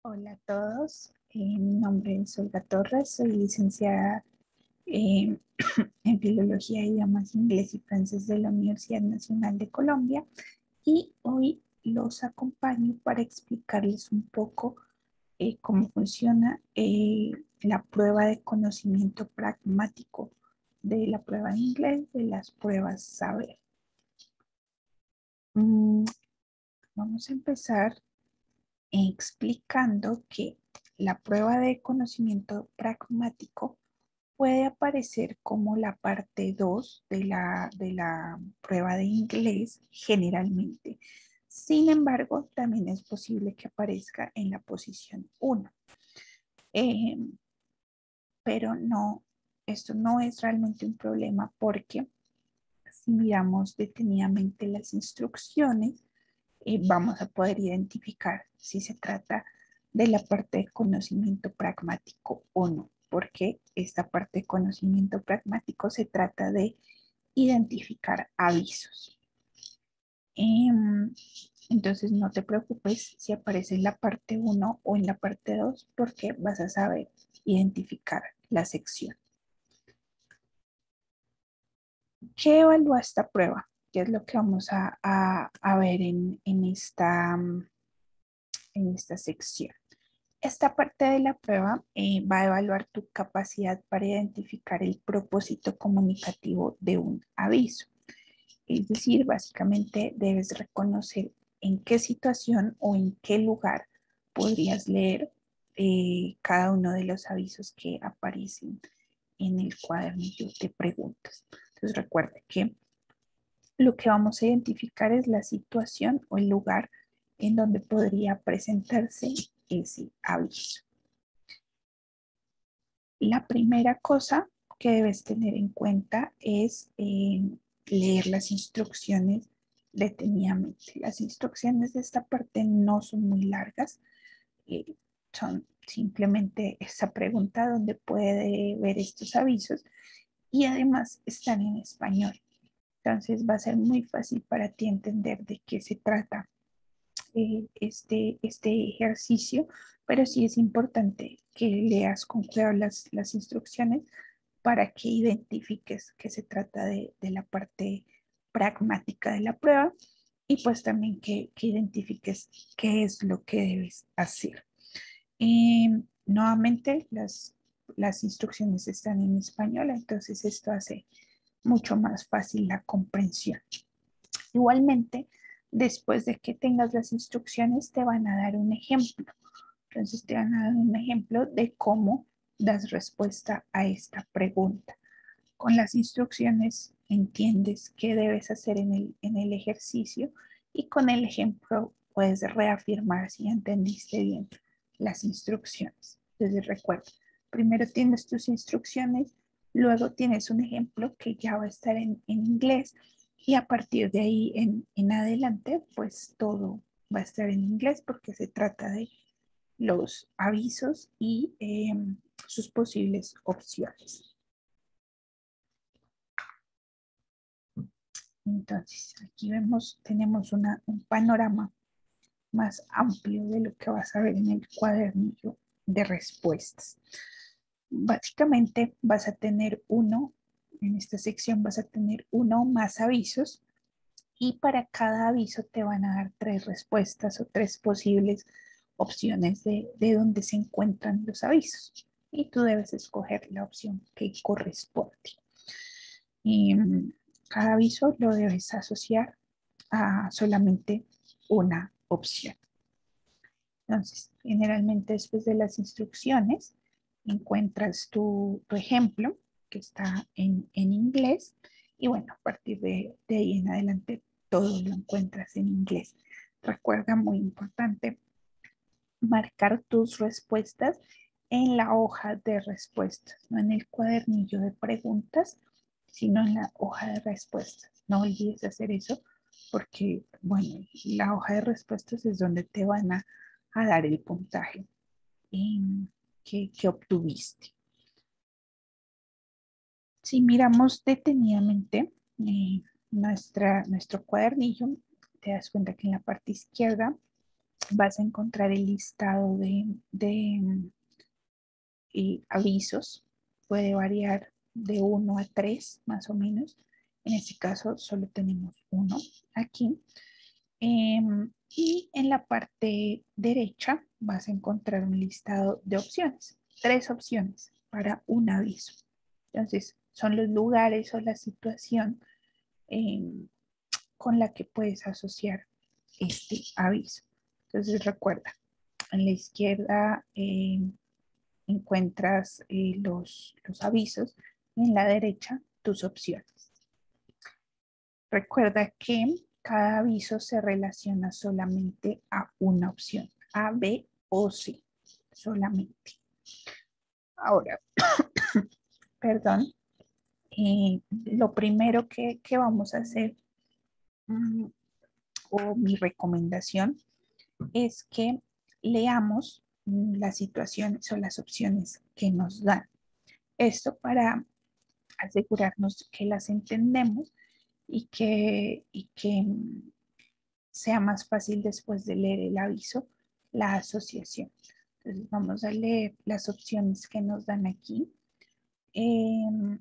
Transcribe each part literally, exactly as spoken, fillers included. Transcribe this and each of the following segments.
Hola a todos, eh, mi nombre es Olga Torres, soy licenciada eh, en Filología, Idiomas Inglés y Francés de la Universidad Nacional de Colombia y hoy los acompaño para explicarles un poco eh, cómo funciona eh, la prueba de conocimiento pragmático de la prueba de inglés, de las pruebas saber. Mm, Vamos a empezar explicando que la prueba de conocimiento pragmático puede aparecer como la parte dos de la, de la prueba de inglés generalmente. Sin embargo, también es posible que aparezca en la posición uno. Eh, pero no, esto no es realmente un problema porque si miramos detenidamente las instrucciones, eh, vamos a poder identificar si se trata de la parte de conocimiento pragmático o no, porque esta parte de conocimiento pragmático se trata de identificar avisos. Em, entonces no te preocupes si aparece en la parte uno o en la parte dos, porque vas a saber identificar la sección. ¿Qué evalúa esta prueba? ¿Qué es lo que vamos a, a, a ver en, en, esta, en esta sección? Esta parte de la prueba eh, va a evaluar tu capacidad para identificar el propósito comunicativo de un aviso. Es decir, básicamente debes reconocer en qué situación o en qué lugar podrías leer eh, cada uno de los avisos que aparecen en el cuadernillo de preguntas. Entonces recuerda que lo que vamos a identificar es la situación o el lugar en donde podría presentarse ese aviso. La primera cosa que debes tener en cuenta es eh, leer las instrucciones detenidamente. Las instrucciones de esta parte no son muy largas, eh, son simplemente esa pregunta donde puede ver estos avisos y además están en español. Entonces va a ser muy fácil para ti entender de qué se trata eh, este, este ejercicio, pero sí es importante que leas con cuidado las, las instrucciones para que identifiques que se trata de, de la parte pragmática de la prueba y pues también que, que identifiques qué es lo que debes hacer. Eh, Nuevamente, las, las instrucciones están en español, entonces esto hace mucho más fácil la comprensión. Igualmente, después de que tengas las instrucciones, te van a dar un ejemplo. Entonces, te van a dar un ejemplo de cómo das respuesta a esta pregunta. Con las instrucciones entiendes qué debes hacer en el, en el ejercicio y con el ejemplo puedes reafirmar si entendiste bien las instrucciones. Entonces, recuerda, primero tienes tus instrucciones, luego tienes un ejemplo que ya va a estar en, en inglés y a partir de ahí en, en adelante, pues todo va a estar en inglés porque se trata de los avisos y eh, sus posibles opciones. Entonces, aquí vemos, tenemos una, un panorama más amplio de lo que vas a ver en el cuadernillo de respuestas. Básicamente vas a tener uno, en esta sección vas a tener uno o más avisos y para cada aviso te van a dar tres respuestas o tres posibles opciones de, de dónde se encuentran los avisos. Y tú debes escoger la opción que corresponde. Y mm, cada aviso lo debes asociar a solamente una opción. Entonces, generalmente después de las instrucciones, encuentras tu, tu ejemplo que está en, en inglés y bueno, a partir de, de ahí en adelante todo lo encuentras en inglés. Recuerda, muy importante, marcar tus respuestas en la hoja de respuestas, no en el cuadernillo de preguntas, sino en la hoja de respuestas. No olvides hacer eso porque, bueno, la hoja de respuestas es donde te van a, a dar el puntaje eh, que, que obtuviste. Si miramos detenidamente eh, nuestra, nuestro cuadernillo, te das cuenta que en la parte izquierda vas a encontrar el listado de, de eh, avisos. Puede variar de uno a tres más o menos. En este caso solo tenemos uno aquí. Eh, y en la parte derecha vas a encontrar un listado de opciones. Tres opciones para un aviso. Entonces, son los lugares o la situación eh, con la que puedes asociar este aviso. Entonces, recuerda, en la izquierda eh, encuentras eh, los, los avisos y en la derecha tus opciones. Recuerda que cada aviso se relaciona solamente a una opción, A, B o C, solamente. Ahora, perdón, eh, lo primero que, que, vamos a hacer, um, o mi recomendación, es que leamos um, las situaciones o las opciones que nos dan. Esto para asegurarnos que las entendemos y que, y que sea más fácil después de leer el aviso, la asociación. Entonces vamos a leer las opciones que nos dan aquí. Eh,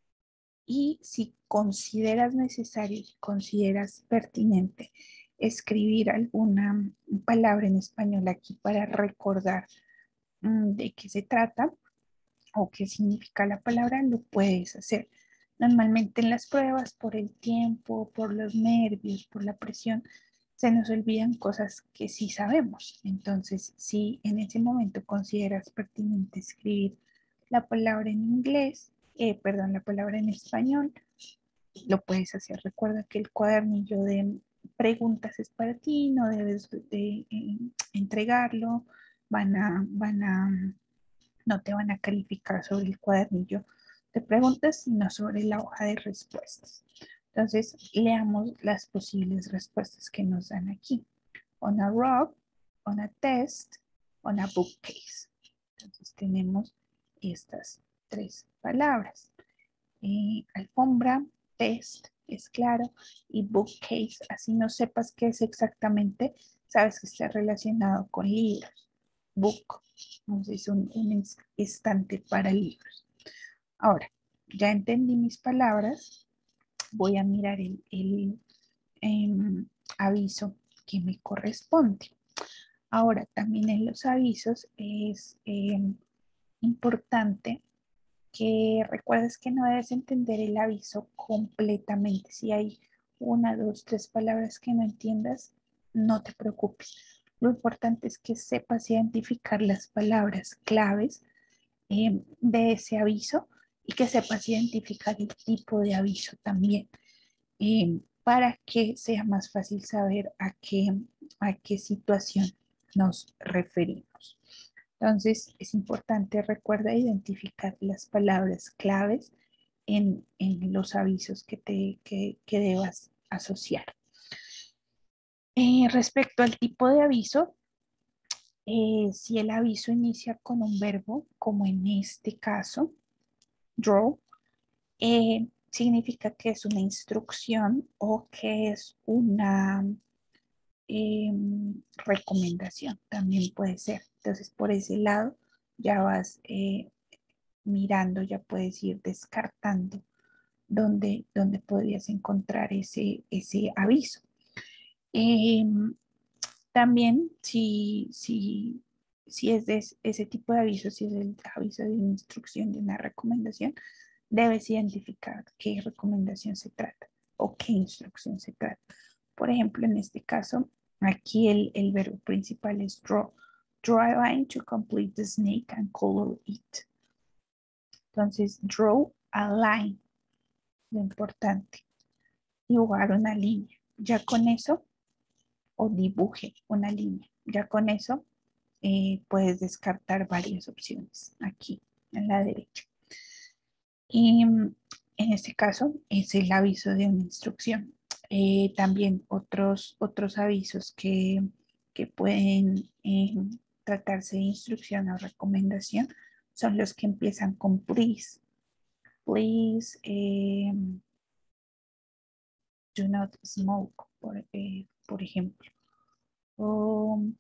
y si consideras necesario, consideras pertinente escribir alguna palabra en español aquí para recordar um, de qué se trata o qué significa la palabra, lo puedes hacer. Normalmente en las pruebas, por el tiempo, por los nervios, por la presión, se nos olvidan cosas que sí sabemos. Entonces, si en ese momento consideras pertinente escribir la palabra en inglés, eh, perdón, la palabra en español, lo puedes hacer. Recuerda que el cuadernillo de preguntas es para ti, no debes de, de eh, entregarlo, van a, van a, no te van a calificar sobre el cuadernillo de preguntas, sino sobre la hoja de respuestas. Entonces, leamos las posibles respuestas que nos dan aquí. On a rock, on a test, on a bookcase. Entonces, tenemos estas tres palabras. Eh, alfombra, test, es claro, y bookcase, así no sepas qué es exactamente, sabes que está relacionado con libros. Book, entonces un, un estante para libros. Ahora, ya entendí mis palabras, voy a mirar el, el eh, aviso que me corresponde. Ahora, también en los avisos es eh, importante que recuerdes que no debes entender el aviso completamente. Si hay una, dos, tres palabras que no entiendas, no te preocupes. Lo importante es que sepas identificar las palabras claves eh, de ese aviso y que sepas identificar el tipo de aviso también, eh, para que sea más fácil saber a qué, a qué situación nos referimos. Entonces, es importante, recuerda identificar las palabras claves en, en los avisos que, te, que, que debas asociar. Eh, respecto al tipo de aviso, eh, si el aviso inicia con un verbo, como en este caso, draw, eh, significa que es una instrucción o que es una eh, recomendación, también puede ser. Entonces, por ese lado, ya vas eh, mirando, ya puedes ir descartando dónde, dónde podrías encontrar ese, ese aviso. Eh, también, si, si, si es de ese tipo de aviso, si es el aviso de una instrucción, de una recomendación, debes identificar qué recomendación se trata o qué instrucción se trata. Por ejemplo, en este caso, aquí el, el verbo principal es draw. Draw a line to complete the snake and color it. Entonces, draw a line, lo importante, dibujar una línea. Ya con eso, o dibuje una línea. Ya con eso eh, puedes descartar varias opciones aquí en la derecha. Y en este caso es el aviso de una instrucción. Eh, también otros, otros avisos que, que pueden eh, tratarse de instrucción o recomendación son los que empiezan con please. Please eh, do not smoke, por, eh, por ejemplo. O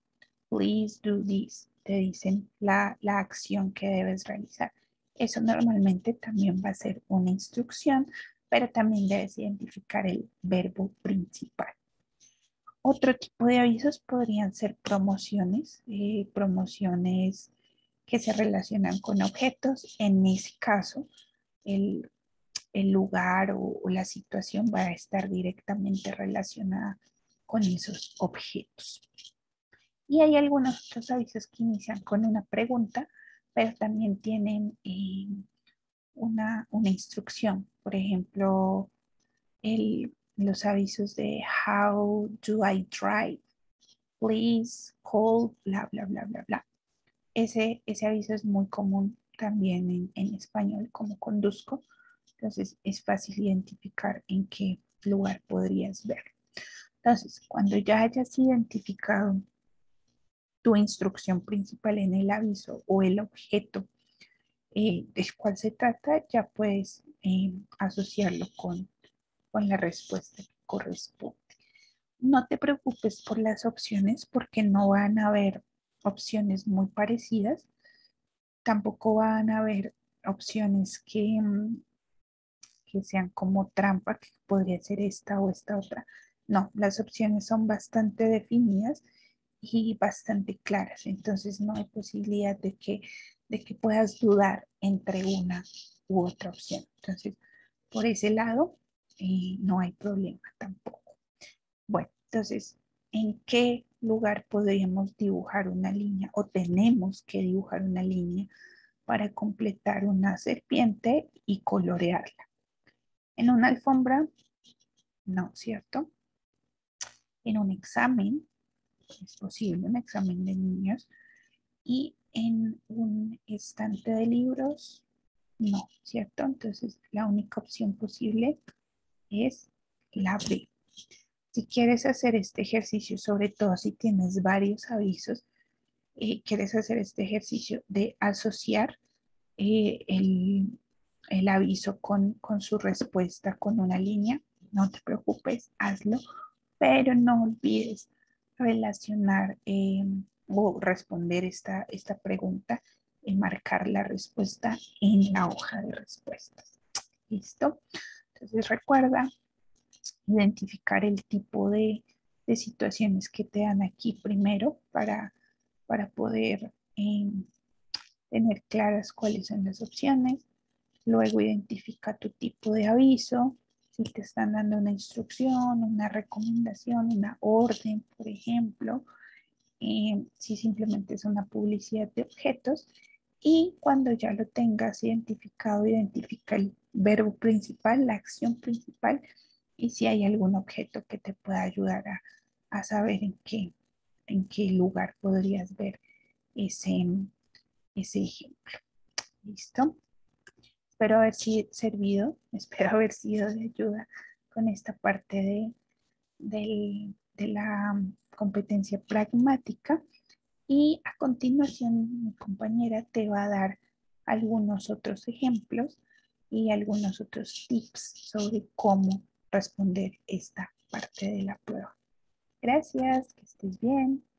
please do this. Te dicen la, la acción que debes realizar. Eso normalmente también va a ser una instrucción, pero también debes identificar el verbo principal. Otro tipo de avisos podrían ser promociones, eh, promociones que se relacionan con objetos. En ese caso, el, el lugar o, o la situación va a estar directamente relacionada con esos objetos. Y hay algunos otros avisos que inician con una pregunta, pero también tienen eh, una, una instrucción. Por ejemplo, el, los avisos de How do I drive? Please call, bla, bla, bla, bla, bla. Ese, ese aviso es muy común también en, en español como conduzco. Entonces es fácil identificar en qué lugar podrías ver. Entonces, cuando ya hayas identificado tu instrucción principal en el aviso o el objeto eh, del cual se trata, ya puedes eh, asociarlo con, con la respuesta que corresponde. No te preocupes por las opciones porque no van a haber opciones muy parecidas. Tampoco van a haber opciones que, mm, que sean como trampa, que podría ser esta o esta otra. No, las opciones son bastante definidas y bastante claras. Entonces no hay posibilidad de que, de que puedas dudar entre una u otra opción. Entonces, por ese lado, eh, no hay problema tampoco. Bueno, entonces, ¿en qué lugar podríamos dibujar una línea o tenemos que dibujar una línea para completar una serpiente y colorearla? En una alfombra, no, ¿cierto? En un examen, es posible, un examen de niños, y en un estante de libros, no, ¿cierto? Entonces, la única opción posible es la B. Si quieres hacer este ejercicio, sobre todo si tienes varios avisos, eh, quieres hacer este ejercicio de asociar eh, el, el aviso con, con su respuesta con una línea, no te preocupes, hazlo, pero no olvides relacionar eh, o responder esta, esta pregunta y marcar la respuesta en la hoja de respuestas. ¿Listo? Entonces recuerda identificar el tipo de, de situaciones que te dan aquí primero para, para poder eh, tener claras cuáles son las opciones. Luego identifica tu tipo de aviso, si te están dando una instrucción, una recomendación, una orden, por ejemplo, eh, si simplemente es una publicidad de objetos. Y cuando ya lo tengas identificado, identifica el verbo principal, la acción principal, y si hay algún objeto que te pueda ayudar a, a saber en qué, en qué lugar podrías ver ese, ese ejemplo. ¿Listo? Espero haber sido servido, espero haber sido de ayuda con esta parte de, de, de la competencia pragmática. Y a continuación mi compañera te va a dar algunos otros ejemplos y algunos otros tips sobre cómo responder esta parte de la prueba. Gracias, que estés bien.